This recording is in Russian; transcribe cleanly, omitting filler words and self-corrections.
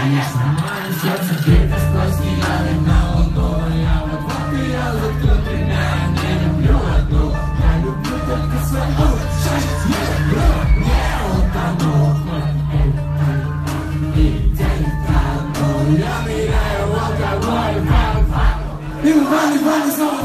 конечно, мое сердце где-то сквозь неяны молодого. Я вот я заткну меня, я не люблю одну. Я люблю только свою часть. Я утону. Я меняю алкоголь. И в ванне снова